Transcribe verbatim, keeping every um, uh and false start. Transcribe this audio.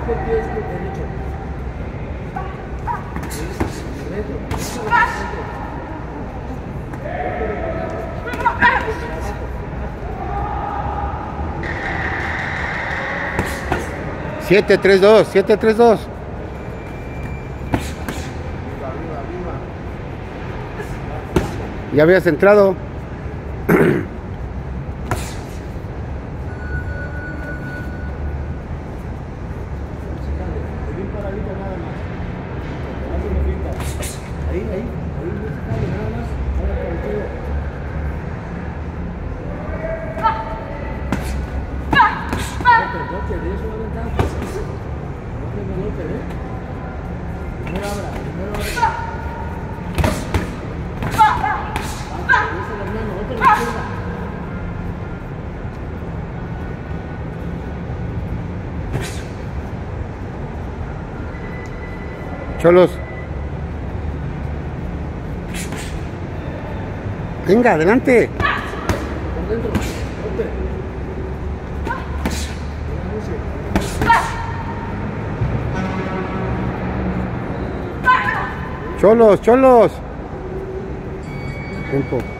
cinco pies derecho. Retro. siete tres dos, siete tres dos. Ya habías entrado. Ahí, ahí, ahí, no se cae nada más. Ahora para el tiro. Golpe, golpe, de eso va a aventar. Golpe, no golpe, ¿eh? Primero abra, primero abra. Esa es la mano, golpe la izquierda. Cholos. Venga, adelante. Por dentro, golpe. Cholos, cholos. Tiempo.